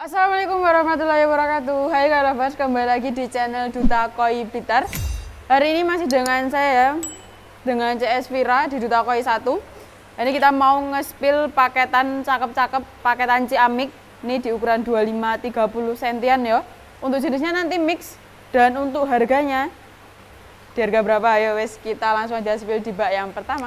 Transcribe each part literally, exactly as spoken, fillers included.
Assalamualaikum warahmatullahi wabarakatuh. Hai Karabas, kembali lagi di channel Duta Koi Blitar. Hari ini masih dengan saya, dengan C S Vira di Duta Koi satu. Ini kita mau nge-spill paketan cakep-cakep, paketan Ciamik. Ini di ukuran dua puluh lima tiga puluh sentian ya. Untuk jenisnya nanti mix, dan untuk harganya, di harga berapa? Ayo wes kita langsung aja spill di bak yang pertama.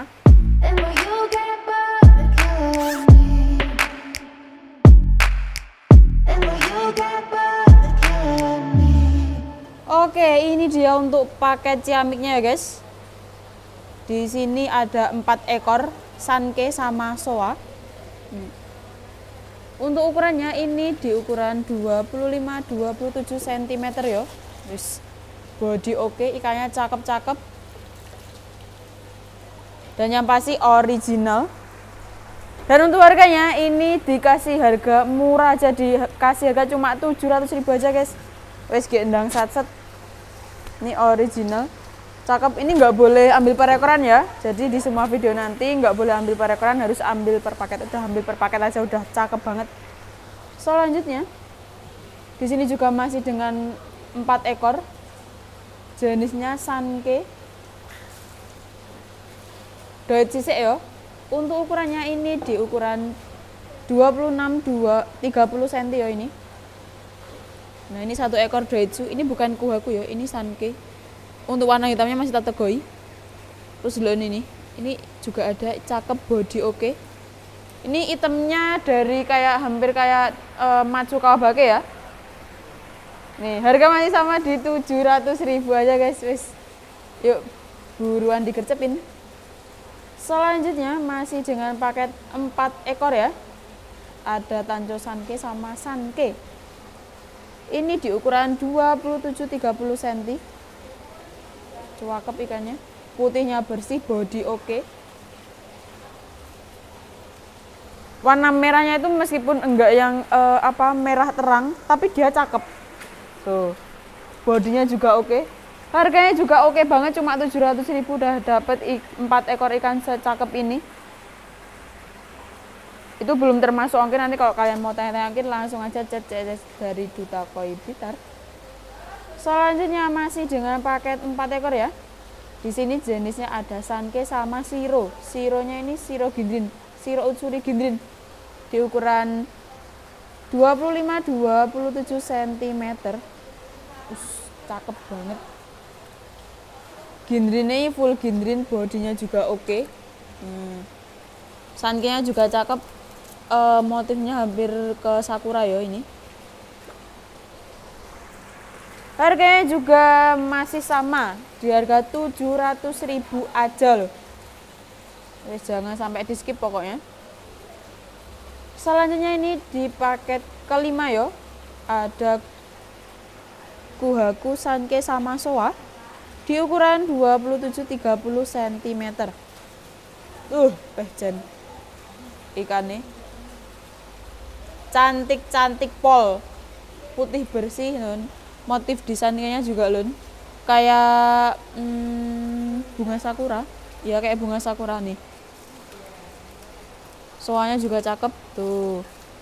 Oke, ini dia untuk paket Ciamiknya ya guys. Di sini ada empat ekor Sanke sama Soa. Untuk ukurannya ini di ukuran dua puluh lima dua puluh tujuh sentimeter ya. Wis body oke, ikannya cakep-cakep. Dan yang pasti original. Dan untuk harganya ini dikasih harga murah aja, dikasih harga cuma tujuh ratus ribu aja guys. Wes gendang sat-set. Ini original, cakep. Ini nggak boleh ambil per ekoran ya. Jadi di semua video nanti nggak boleh ambil per ekoran, harus ambil per paket. Udah ambil per paket aja udah cakep banget. Selanjutnya di sini juga masih dengan empat ekor, jenisnya Sanke. Doit sisik ya. Untuk ukurannya ini di ukuran dua puluh enam tiga puluh sentimeter ya ini. Nah ini satu ekor Doitsu, ini bukan kuhaku ya, ini Sanke. Untuk warna hitamnya masih tategoi. Terus loh ini, ini juga ada cakep, body oke. Ini itemnya dari kayak hampir kayak uh, Matsu Kawabake ya. Nih harga masih sama di tujuh ratus ribu aja guys, wis. Yuk buruan digercepin. Selanjutnya masih dengan paket empat ekor ya. Ada Tancho Sanke sama Sanke. Ini di ukuran dua puluh tujuh tiga puluh sentimeter. Cakep ikannya. Putihnya bersih, body oke. Warna merahnya itu meskipun enggak yang uh, apa merah terang, tapi dia cakep. Tuh. Bodinya juga oke. Harganya juga oke banget, cuma tujuh ratus ribu udah dapet empat ekor ikan secakep ini. Itu belum termasuk ongkir. Nanti kalau kalian mau tanya-tanya ongkir langsung aja chat C S dari Duta Koi Blitar. Selanjutnya masih dengan paket empat ekor ya. Di sini jenisnya ada Sanke sama Shiro. Shironya ini Shiro Ginrin, Shiro Utsuri Ginrin. Di ukuran dua puluh lima dua puluh tujuh sentimeter. Us, cakep banget. Ginrinnya ini full Ginrin, bodinya juga oke. Hmm. Sanke-nya juga cakep. Uh, motifnya hampir ke sakura ya ini. Harganya juga masih sama di harga tujuh ratus ribu aja loh. Wis jangan sampai di skip pokoknya. Selanjutnya ini di paket kelima ya. Ada Kuhaku Sanke sama Soa di ukuran dua puluh tujuh tiga puluh sentimeter. Tuh, pehjan ikannya. Cantik-cantik pol, putih bersih nun. Motif desainnya juga lun kayak hmm, bunga sakura ya, kayak bunga sakura nih. Soalnya juga cakep tuh.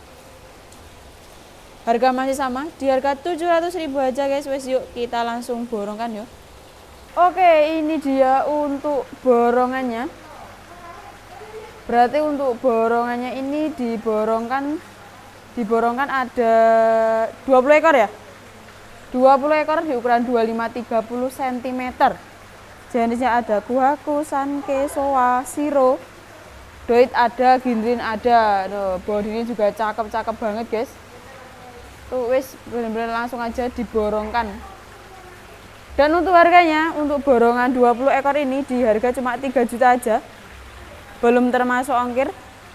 Harga masih sama di harga tujuh ratus ribu aja guys. Wes yuk kita langsung borongkan yuk. Oke, ini dia untuk borongannya. Berarti untuk borongannya ini diborongkan Diborongkan ada dua puluh ekor ya. dua puluh ekor di ukuran dua puluh lima tiga puluh sentimeter. Jenisnya ada Kuhaku, Sanke, Soa, Shiro. Doit ada, Ginrin ada. Tuh, bodinya juga cakep-cakep banget guys. Tuh wis bener-bener langsung aja diborongkan. Dan untuk harganya, untuk borongan dua puluh ekor ini di harga cuma tiga juta aja. Belum termasuk ongkir.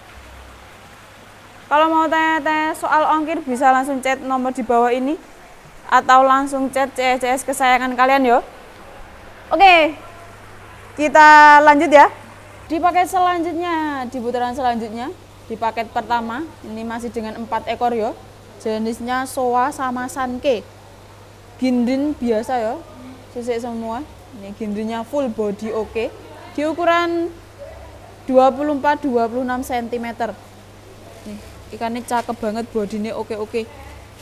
Kalau mau tanya-tanya soal ongkir bisa langsung chat nomor di bawah ini atau langsung chat C S C S kesayangan kalian yo. Oke, kita lanjut ya. Di paket selanjutnya, di putaran selanjutnya, di paket pertama ini masih dengan empat ekor yo. Jenisnya Soa sama Sanke. Ginrin biasa yo, sisik semua. Ini ginrinnya full body oke. Di ukuran dua puluh empat dua puluh enam sentimeter. Nih, ikannya cakep banget, bodinya oke-oke.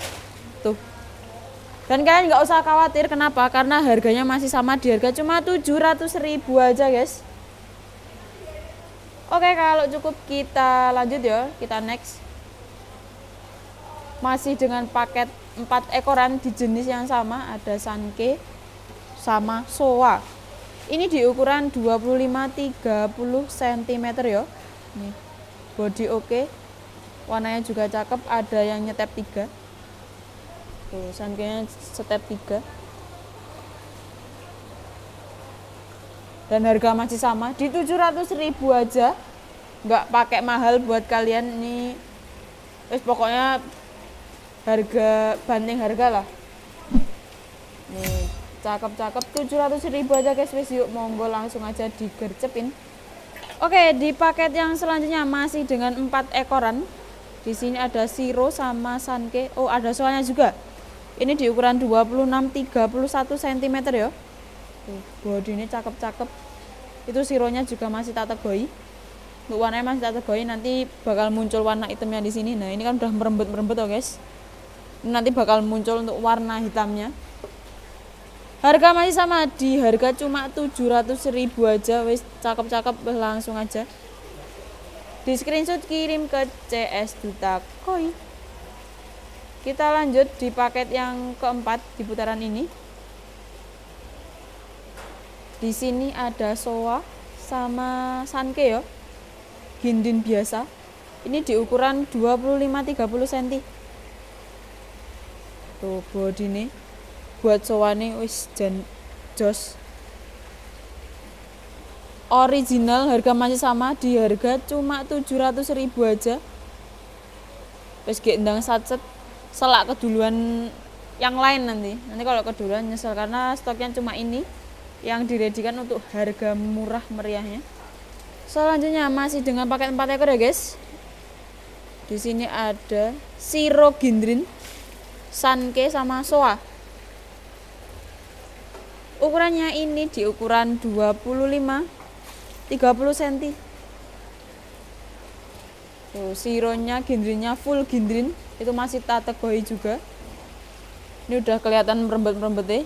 Tuh. Dan kalian nggak usah khawatir, kenapa? Karena harganya masih sama, di harga cuma tujuh ratus ribu aja guys. Oke, kalau cukup kita lanjut ya, kita next. Masih dengan paket empat ekoran di jenis yang sama, ada Sankey sama Showa. Ini di ukuran dua puluh lima tiga puluh sentimeter ya. Nih, body oke, warnanya juga cakep, ada yang nyetep tiga. Tuh, Sankey-nya step tiga. Dan harga masih sama di tujuh ratus ribu aja. Nggak pakai mahal buat kalian nih. Wes pokoknya harga banding harga lah. Nih, cakep-cakep tujuh ratus ribu aja guys. Wes yuk monggo langsung aja digercepin. Oke, di paket yang selanjutnya masih dengan empat ekoran. Di sini ada Shiro sama Sankey. Oh, ada soalnya juga. Ini di ukuran dua puluh enam tiga puluh satu sentimeter ya. Tuh, body ini cakep-cakep. Itu Shironya juga masih kategori. Untuk warnanya masih kategori, nanti bakal muncul warna hitamnya di sini. Nah, ini kan udah merembet-merembet oh guys. Ini nanti bakal muncul untuk warna hitamnya. Harga masih sama, di harga cuma tujuh ratus ribu aja. Wis cakep-cakep, langsung aja di screenshot kirim ke C S Duta Koi. Kita lanjut di paket yang keempat di putaran ini. Di sini ada Showa sama Sankey ya. Ginrin biasa. Ini di ukuran dua puluh lima tiga puluh sentimeter. Tuh body nih. Buat Showa nih wis jan jos. Original, harga masih sama, di harga cuma tujuh ratus ribu aja. Wis gendang satset. Selak keduluan yang lain nanti. Nanti kalau keduluan nyesel karena stoknya cuma ini yang diredikan untuk harga murah meriahnya. Selanjutnya masih dengan paket empat ekor ya guys. Di sini ada Shiro Ginrin, Sankey sama Showa. Ukurannya ini di ukuran dua puluh lima tiga puluh sentimeter. Tuh, Shironya, Ginrinnya full Ginrin. Itu masih kategori juga. Ini udah kelihatan merembet-merembet.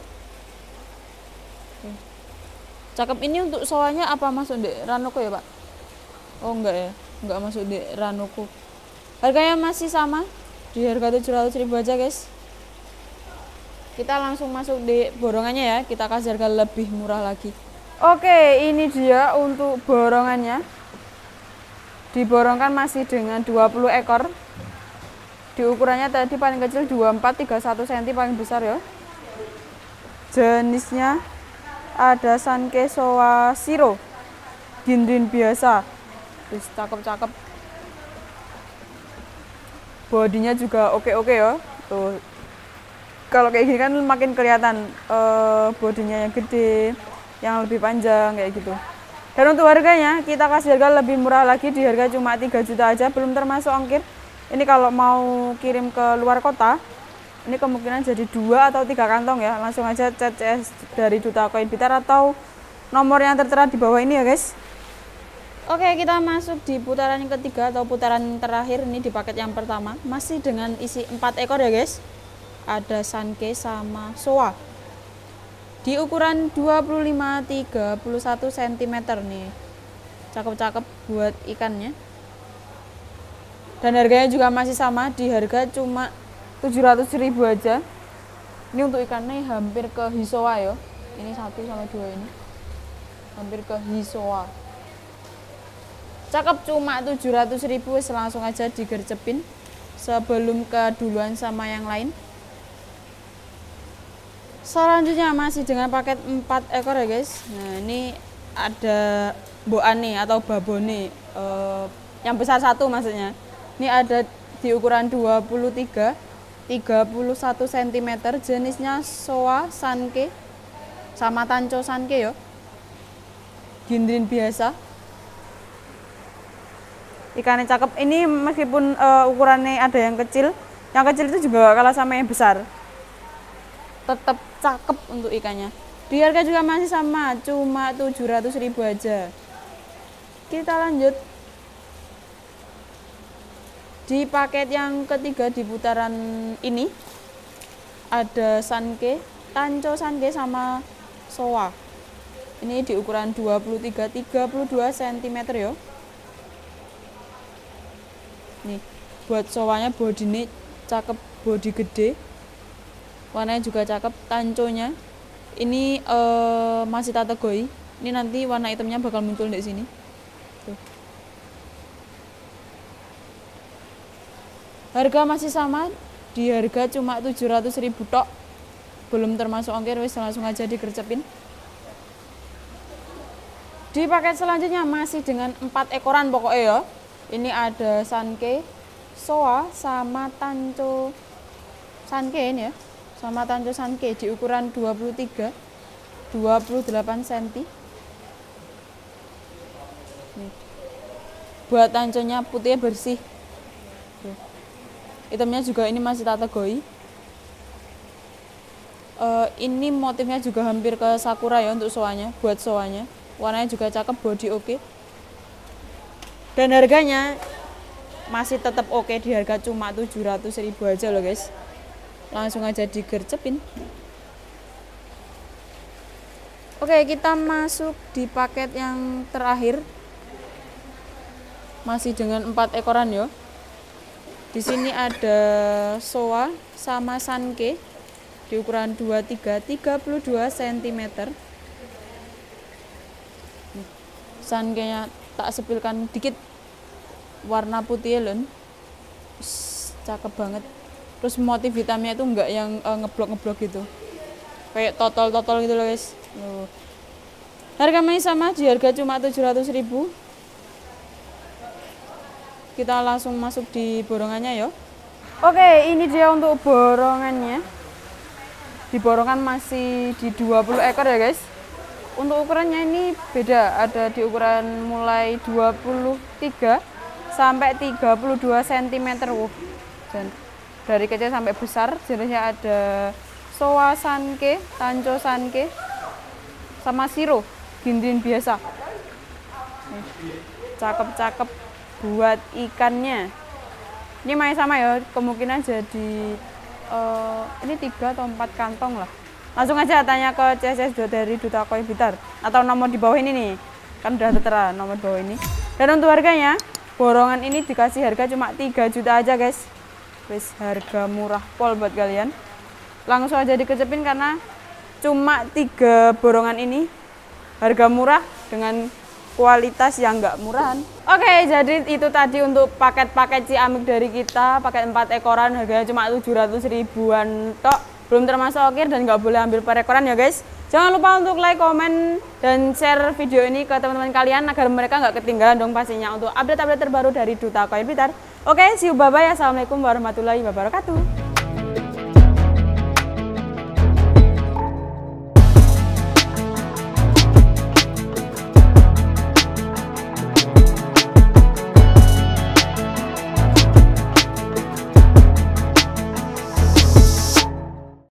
Cakep. Ini untuk Showanya apa masuk di Ranoko ya pak? Oh enggak ya, enggak masuk di Ranoko. Harganya masih sama, di harga tujuh ratus ribu aja guys. Kita langsung masuk di borongannya ya, kita kasih harga lebih murah lagi. Oke, ini dia untuk borongannya. Diborongkan masih dengan dua puluh ekor. Di ukurannya tadi paling kecil dua puluh empat tiga puluh satu sentimeter, paling besar ya. Jenisnya ada Sankey, Showa, Shiro, Ginrin biasa. Terus cakep-cakep. Bodinya juga oke-oke ya. Tuh. Kalau kayak gini kan makin kelihatan uh, bodinya yang gede, yang lebih panjang kayak gitu. Dan untuk harganya kita kasih harga lebih murah lagi, di harga cuma tiga juta aja, belum termasuk ongkir. Ini kalau mau kirim ke luar kota, ini kemungkinan jadi dua atau tiga kantong ya. Langsung aja chat C S dari Duta Koi Blitar atau nomor yang tertera di bawah ini ya guys. Oke, kita masuk di putaran yang ketiga atau putaran terakhir. Ini di paket yang pertama, masih dengan isi empat ekor ya guys. Ada Sankey sama Showa. Di ukuran dua puluh lima tiga puluh satu sentimeter nih. Cakep-cakep buat ikannya. Dan harganya juga masih sama, di harga cuma tujuh ratus ribu aja. Ini untuk ikannya hampir ke Hisowa ya. Ini satu sama dua ini. Hampir ke Hisowa. Cakep, cuma tujuh ratus ribu, langsung aja digercepin sebelum keduluan sama yang lain. Selanjutnya masih dengan paket empat ekor ya guys. Nah, ini ada boane atau babone, eh, yang besar satu maksudnya. Ini ada di ukuran dua puluh tiga tiga puluh satu sentimeter, jenisnya Showa, Sankey sama Tancho Sankey ya. Ginrin biasa. Ikannya cakep. Ini meskipun uh, ukurannya ada yang kecil, yang kecil itu juga kalah sama yang besar. Tetap cakep untuk ikannya. Di harga juga masih sama, cuma tujuh ratus ribu aja. Kita lanjut di paket yang ketiga di putaran ini. ada Sanke, Tanco Sanke sama Soa. Ini di ukuran dua puluh tiga tiga puluh dua sentimeter ya. Nih, buat Soanya bodinya cakep, body gede. Warnanya juga cakep, tanconya. Ini uh, masih tategoi. Ini nanti warna hitamnya bakal muncul di sini. Tuh. Harga masih sama, di harga cuma tujuh ratus ribu tok. Belum termasuk ongkir, wis langsung aja digercepin. Di paket selanjutnya masih dengan empat ekoran pokoknya ya. Ini ada Sanke, Soa sama Tanco Sanke ini ya. Sama Tanco Sanke di ukuran dua puluh tiga dua puluh delapan sentimeter. Nih. Buat tanconya putihnya bersih. Tuh. Hitamnya juga ini masih tategoi. Uh, ini motifnya juga hampir ke sakura ya untuk soanya, buat soanya. Warnanya juga cakep, body oke. Okay. Dan harganya masih tetap oke okay, di harga cuma tujuh ratus ribu aja loh guys. Langsung aja digercepin. Oke, okay, kita masuk di paket yang terakhir. Masih dengan empat ekoran ya. Di sini ada Soa sama Sanke di ukuran dua puluh tiga tiga puluh dua sentimeter. Sankenya tak sepilkan dikit, warna putih lon, cakep banget. Terus motif hitamnya itu enggak yang uh, ngeblok-ngeblok gitu, kayak totol-totol gitu loh guys. Loh. Harga masih sama, di harga cuma tujuh ratus ribu. Kita langsung masuk di borongannya ya. Oke, ini dia untuk borongannya. Di borongan masih di dua puluh ekor ya guys. Untuk ukurannya ini beda, ada di ukuran mulai dua puluh tiga sampai tiga puluh dua sentimeter. Wuh. Dan dari kecil sampai besar, jenisnya ada Soa Sanke, Tanco Sanke, sama Shiro, Ginrin biasa. Cakep-cakep. Buat ikannya ini masih sama ya, kemungkinan jadi uh, ini tiga atau empat kantong lah. Langsung aja tanya ke C S S dari Duta Koi Blitar atau nomor di bawah ini nih, kan udah tertera nomor bawah ini. Dan untuk harganya, borongan ini dikasih harga cuma tiga juta aja guys. Wis harga murah pol buat kalian. Langsung aja dikecepin karena cuma tiga borongan ini harga murah dengan kualitas yang nggak murahan. Oke, jadi itu tadi untuk paket-paket ciamik dari kita, paket empat ekoran, harganya cuma tujuh ratus ribuan tok, belum termasuk ongkir dan nggak boleh ambil per ekoran ya guys. Jangan lupa untuk like, komen, dan share video ini ke teman-teman kalian agar mereka nggak ketinggalan dong pastinya untuk update-update terbaru dari Duta Koi Blitar. Oke, see you, bye-bye. Assalamualaikum warahmatullahi wabarakatuh.